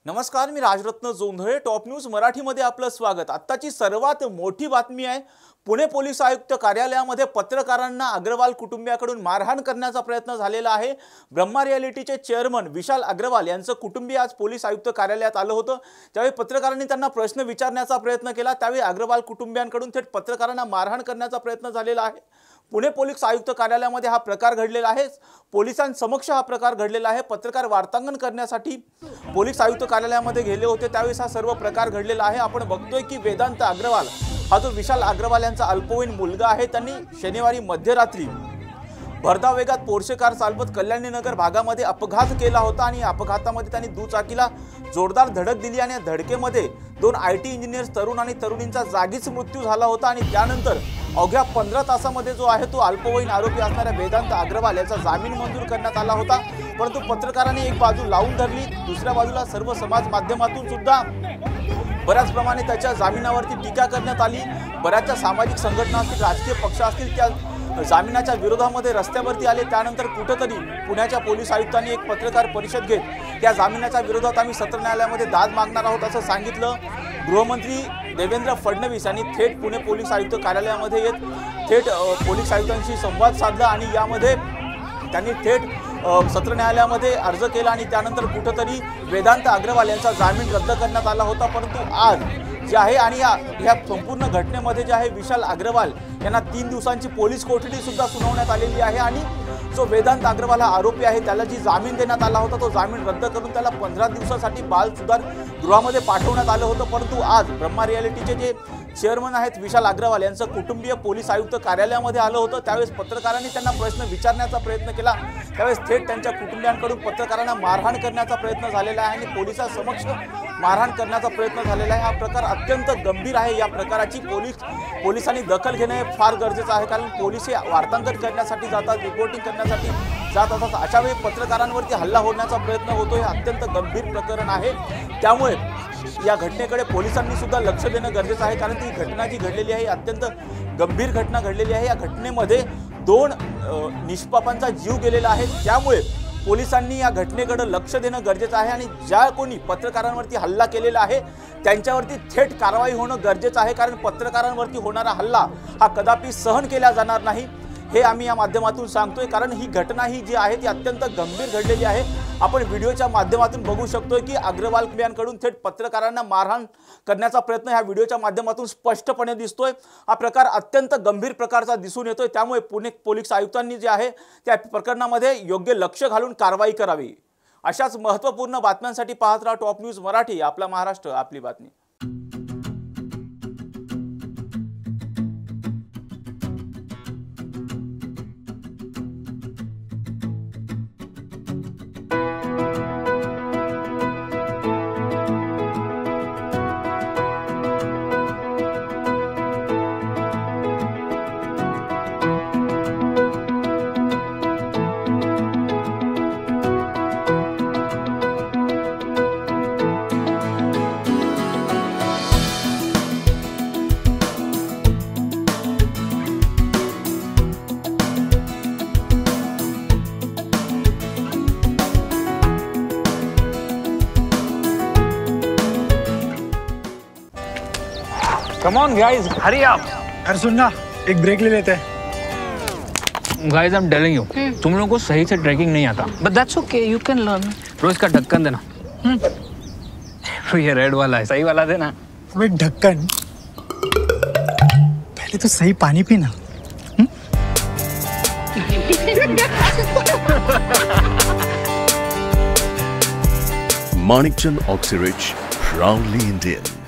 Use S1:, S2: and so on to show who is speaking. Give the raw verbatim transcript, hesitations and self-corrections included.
S1: नमस्कार, मी Rajratna Jondhale. Top news मराठीमध्ये आपलं स्वागत. आत्ताची सर्वात मोठी बातमी आहे. पुणे पोलीस आयुक्त कार्यालयामध्ये पत्रकारांना अग्रवाल कुटुंबियाकडून मारहाण करण्याचा प्रयत्न झालेला आहे. ब्रह्मा रियालिटीचे चेअरमन विशाल अग्रवाल यांचं कुटुंबीय आज पोलीस आयुक्त कार्यालयात आलं होतं. त्यावेळी पत्रकारांनी त्यांना प्रश्न विचारण्याचा प्रयत्न केला. त्यावेळी अग्रवाल कुटुंबियांकडून थेट पत्रकारांना मारहाण करण्याचा प्रयत्न झालेला आहे. पुणे पोलीस आयुक्त कार्यालयामध्ये हा प्रकार घडलेला आहे. पोलिसांसमक्ष हा प्रकार घडलेला आहे. पत्रकार वार्तांकन करण्यासाठी पोलीस आयुक्त कार्यालयामध्ये गेले होते, त्यावेळेस हा सर्व प्रकार घडलेला आहे. आपण बघतोय की वेदांत अग्रवाल हा जो विशाल अग्रवाल यांचा अल्पवयीन मुलगा आहे, त्यांनी शनिवारी मध्यरात्री भरधाव वेगात पोर्शे कार चालवत कल्याणीनगर भागामध्ये अपघात केला होता आणि अपघातामध्ये त्यांनी दुचाकीला जोरदार धडक दिली आणि या धडकेमध्ये दोन आय टी इंजिनियर्स तरुण आणि तरुणींचा जागीच मृत्यू झाला होता. आणि त्यानंतर अवघ्या पंधरा तासामध्ये जो आहे तो अल्पवयीन आरोपी असणाऱ्या वेदांत अग्रवाल याचा जामीन मंजूर करण्यात आला होता. परंतु पत्रकारांनी एक बाजू लावून धरली, दुसऱ्या बाजूला सर्व समाज माध्यमातून सुद्धा बऱ्याच प्रमाणे त्याच्या जामिनावरती टीका करण्यात आली. बऱ्याचशा सामाजिक संघटना असतील, राजकीय पक्ष असतील, त्या जामिनाच्या विरोधामध्ये रस्त्यावरती आले. त्यानंतर कुठेतरी पुण्याच्या पोलीस आयुक्तांनी एक पत्रकार परिषद घेत त्या जामिनाच्या विरोधात आम्ही सत्र न्यायालयामध्ये दाद मागणार आहोत असं सांगितलं. गृहमंत्री देवेंद्र फडणवीस यांनी थेट पुणे पोलीस आयुक्त कार्यालयामध्ये येत थेट पोलीस आयुक्तांशी संवाद साधला आणि यामध्ये त्यांनी थेट सत्र न्यायालयामध्ये अर्ज केला आणि त्यानंतर कुठेतरी वेदांत अग्रवाल यांचा जामीन रद्द करण्यात आला होता. परंतु आज जे आहे आणि या ह्या संपूर्ण घटनेमध्ये जे आहे विशाल अग्रवाल यांना तीन दिवसांची पोलीस कोठडी सुद्धा सुनावण्यात आलेली आहे आणि जो वेदांत अग्रवाल हा आरोपी आहे त्याला जी जामीन देण्यात आला होता तो जामीन रद्द करून त्याला पंधरा दिवसासाठी बाल सुधार गृहामध्ये पाठवण्यात आलं होतं. परंतु आज ब्रह्मा रियालिटीचे जे चेअरमन आहेत विशाल अग्रवाल यांचं कुटुंबीय पोलीस आयुक्त कार्यालयामध्ये आलं होतं. त्यावेळेस पत्रकारांनी त्यांना प्रश्न विचारण्याचा प्रयत्न केला. त्यावेळेस थेट त्यांच्या कुटुंबियांकडून पत्रकारांना मारहाण करण्याचा प्रयत्न झालेला आहे आणि पोलिसांसमक्ष मारहाण करण्याचा प्रयत्न झालेला आहे. हा प्रकार अत्यंत गंभीर आहे. या प्रकाराची पोलीस पोलिसांनी दखल घेणे फार गरजेचं आहे, कारण पोलीस हे वार्तांकन करण्यासाठी जातात, रिपोर्टिंग करण्यासाठी जात असतात. अशा वेळी पत्रकारांवरती हल्ला होण्याचा प्रयत्न होतो. हे अत्यंत गंभीर प्रकरण आहे. त्यामुळे या घटनेकडे पोलिसांनी सुद्धा लक्ष देणं गरजेचं आहे, कारण ती घटना जी घडलेली आहे अत्यंत गंभीर घटना घडलेली आहे. या घटनेमध्ये दोन निष्पापांचा जीव गेलेला आहे. त्यामुळे पोलिसांनी या घटनेकडे लक्ष देणं गरजेचं आहे आणि ज्या कोणी पत्रकारांवरती हल्ला केलेला आहे त्यांच्यावरती थेट कारवाई होणं गरजेचं आहे, कारण पत्रकारांवरती होणारा हल्ला हा कदापि सहन केला जाणार नाही हे आम्ही या माध्यमातून सांगतोय. कारण ही घटना ही जी आहे ती अत्यंत गंभीर घडलेली आहे. आपण व्हिडिओच्या माध्यमातून बघू शकतोय की अग्रवाल कुटुंबियांकडून थेट पत्रकारांना मारहाण करण्याचा प्रयत्न ह्या व्हिडिओच्या माध्यमातून स्पष्टपणे दिसतोय. हा प्रकार अत्यंत गंभीर प्रकारचा दिसून येतोय. त्यामुळे पुणे पोलीस आयुक्तांनी जे आहे त्या प्रकरणामध्ये योग्य लक्ष घालून कारवाई करावी. अशाच महत्त्वपूर्ण बातम्यांसाठी पाहत राहा टॉप न्यूज मराठी. आपला महाराष्ट्र, आपली बातमी.
S2: Come on guys, hurry up.
S3: अरे सुन ना, एक ब्रेक ले लेते हैं.
S2: Guys, I'm telling you, तुम लोगों को सही से ट्रैकिंग नहीं आता.
S4: But that's okay, you can learn.
S2: रोज का ढक्कन देना. तो ये रेड वाला है, सही वाला देना.
S3: अबे ढक्कन, पहले तो सही पानी पीना.
S5: Manikchand Oxyrich, proudly Indian.